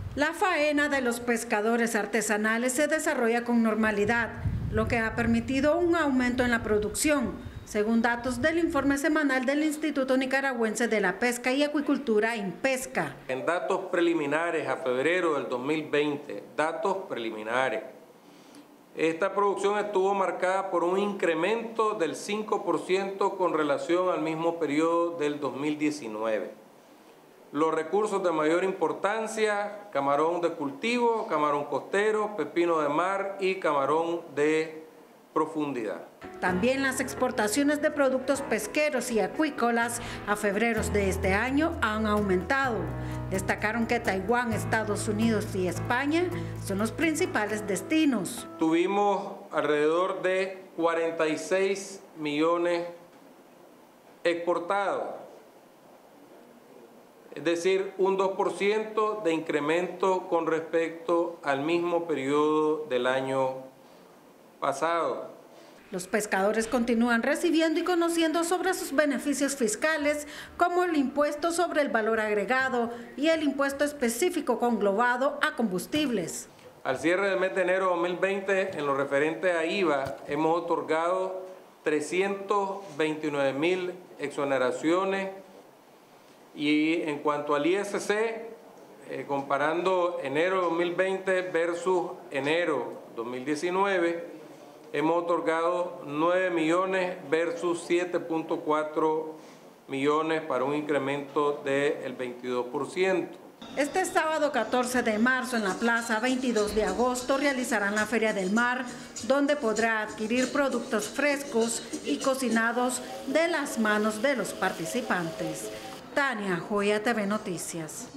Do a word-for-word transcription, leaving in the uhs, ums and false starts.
La faena de los pescadores artesanales se desarrolla con normalidad, lo que ha permitido un aumento en la producción, según datos del informe semanal del Instituto Nicaragüense de la Pesca y Acuicultura, INPESCA. En datos preliminares a febrero del dos mil veinte, datos preliminares, esta producción estuvo marcada por un incremento del cinco por ciento con relación al mismo periodo del dos mil diecinueve. Los recursos de mayor importancia: camarón de cultivo, camarón costero, pepino de mar y camarón de profundidad. También las exportaciones de productos pesqueros y acuícolas a febrero de este año han aumentado. Destacaron que Taiwán, Estados Unidos y España son los principales destinos. Tuvimos alrededor de cuarenta y seis millones exportados, es decir, un dos por ciento de incremento con respecto al mismo periodo del año pasado. Los pescadores continúan recibiendo y conociendo sobre sus beneficios fiscales, como el impuesto sobre el valor agregado y el impuesto específico conglobado a combustibles. Al cierre del mes de enero de dos mil veinte, en lo referente a I V A, hemos otorgado trescientos veintinueve mil exoneraciones, y en cuanto al I S C, eh, comparando enero de dos mil veinte versus enero de dos mil diecinueve, hemos otorgado nueve millones versus siete punto cuatro millones, para un incremento del veintidós por ciento. Este sábado catorce de marzo en la plaza veintidós de agosto realizarán la Feria del Mar, donde podrá adquirir productos frescos y cocinados de las manos de los participantes. Tania Joya, T V Noticias.